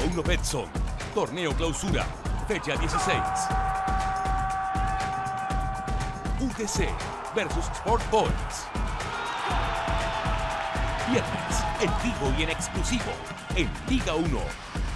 1 Betson. Torneo Clausura, fecha 16. UTC versus Sport Boys. Viernes, en vivo y en exclusivo, en Liga 1.